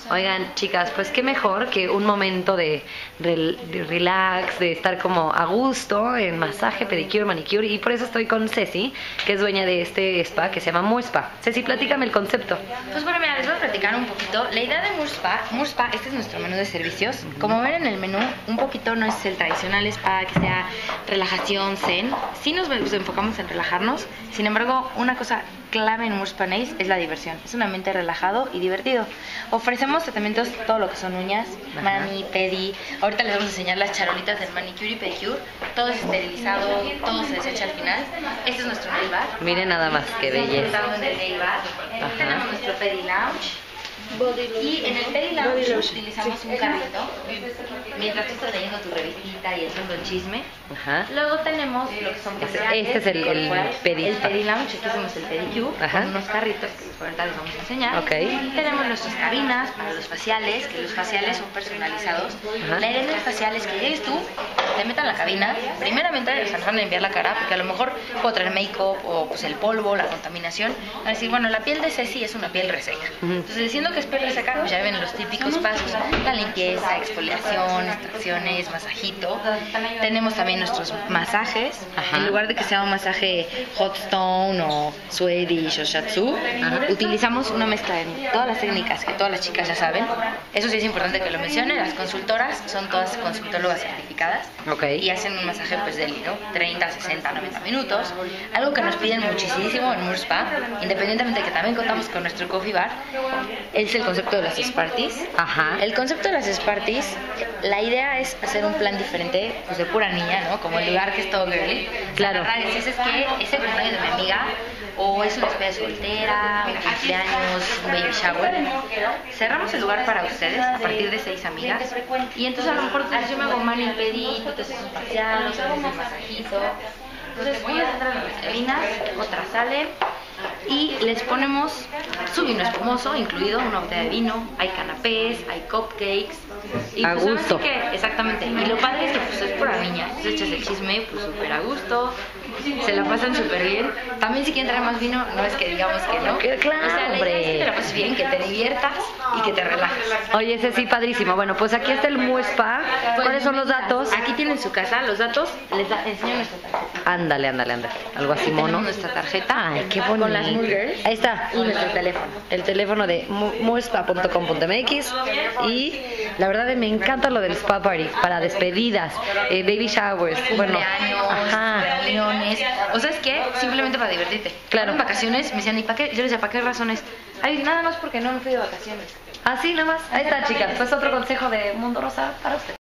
Oigan, chicas, pues qué mejor que un momento de relax, de estar como a gusto en masaje, pedicure, manicure. Y por eso estoy con Ceci, que es dueña de este spa que se llama Moore Spa. Ceci, platícame el concepto. Pues bueno, mira, les voy a platicar un poquito. La idea de Moore Spa, este es nuestro menú de servicios. Como ven en el menú, un poquito no es el tradicional spa que sea relajación, zen. Sí nos enfocamos en relajarnos. Sin embargo, una cosa clave en Moore Spa Nails es la diversión. Es un ambiente relajado y divertido. Ofrecemos tratamientos, todo lo que son uñas, mani, pedi. Ahorita les vamos a enseñar las charolitas del manicure y pedicure. Todo es esterilizado, todo se desecha al final. Este es nuestro nail bar. Miren nada más, qué belleza. Estamos en el nail bar. Tenemos nuestro pedi lounge. Y en el pedi lounge utilizamos un carrito mientras tú estás leyendo tu revistita y echando el chisme. Luego tenemos lo que son este es el pedi lounge. Aquí hacemos el pedicure con unos carritos que ahorita les vamos a enseñar. Tenemos nuestras cabinas para los faciales, que los faciales son personalizados. La idea del facial es que llegues tú, te metan en la cabina, primeramente nos van a limpiar la cara, porque a lo mejor puedo traer make-up o pues el polvo, la contaminación. Van a decir, bueno, la piel de Ceci es una piel reseca. Entonces, diciendo que es piel reseca, pues ya ven los típicos pasos: la limpieza, exfoliación, extracciones, masajito. Tenemos también nuestros masajes. En lugar de que sea un masaje hot stone o Swedish o Shatsu, utilizamos una mezcla de todas las técnicas que todas las chicas ya saben. Eso sí es importante que lo mencione. Las consultoras son todas consultólogas certificadas y hacen un masaje pues deli, ¿no? 30, 60, 90 minutos. Algo que nos piden muchísimo en Moore Spa, independientemente de que también contamos con nuestro coffee bar, es el concepto de las Sparties. El concepto de las Sparties, la idea es hacer un plan diferente, pues de pura niña, ¿no? Como el lugar que es todo girly. Claro. Es que ese cumpleaños de mi amiga, o es una despedida soltera, un cumpleaños, un baby shower. Cerramos el lugar para ustedes a partir de 6 amigas. Y entonces a lo mejor yo me hago mani pedi, tú te haces un facial, o haces un masajito. Entonces unas entran a las cabinas, otras salen. Y les ponemos su vino espumoso, incluido una botella de vino, hay canapés, hay cupcakes. Y a pues gusto. Así que, exactamente. Y lo padre es que pues es por la niña. Entonces echas el chisme, pues súper a gusto. Se la pasan súper bien. También si quieren traer más vino, no es que digamos que no. Claro, o sea, la idea es que te la pases bien, que te diviertas y que te relajes. Oye, ese sí, padrísimo. Bueno, pues aquí está el Moore Spa. ¿Cuáles son los datos? Aquí tienen su casa, los datos, enseño nuestra tarjeta. Ándale. Algo así mono. Tenemos nuestra tarjeta. Ay, qué bonito. Con las Moore Girls. Ahí está. Y nuestro teléfono. El teléfono de moorespa.com.mx. Y la verdad me encanta lo del spa party para despedidas, baby showers, reuniones. O sea, es que simplemente para divertirte. Claro. En vacaciones me decían, ¿y para qué? Yo les decía, ¿para qué razones? Ay, nada más porque no me fui de vacaciones. Así nomás. Ahí está, chicas. Pues otro consejo de Mundo Rosa para usted.